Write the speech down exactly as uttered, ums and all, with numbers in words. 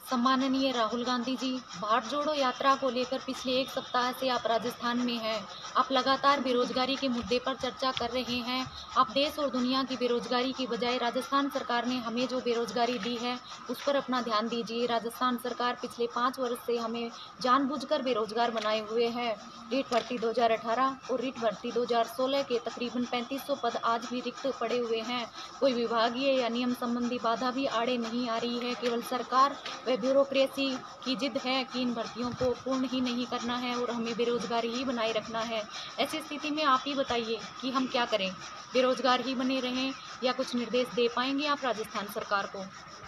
सम्माननीय राहुल गांधी जी, भारत जोड़ो यात्रा को लेकर पिछले एक सप्ताह से आप राजस्थान में हैं। आप लगातार बेरोजगारी के मुद्दे पर चर्चा कर रहे हैं। आप देश और दुनिया की बेरोजगारी की बजाय राजस्थान सरकार ने हमें जो बेरोजगारी दी है उस पर अपना ध्यान दीजिए। राजस्थान सरकार पिछले पाँच वर्ष से हमें जानबूझकर बेरोजगार बनाए हुए है। रीट भर्ती दो हज़ार अठारह और रीट भर्ती दो हज़ार सोलह के तकरीबन पैंतीस सौ पद आज भी रिक्त पड़े हुए हैं। कोई विभागीय या नियम संबंधी बाधा भी आड़े नहीं आ रही है। केवल सरकार व ब्यूरोक्रेसी की जिद है कि इन भर्तियों को पूर्ण ही नहीं करना है और हमें बेरोजगारी ही बनाए रखना है। ऐसी स्थिति में आप ही बताइए कि हम क्या करें? बेरोजगार ही बने रहें या कुछ निर्देश दे पाएंगे आप राजस्थान सरकार को?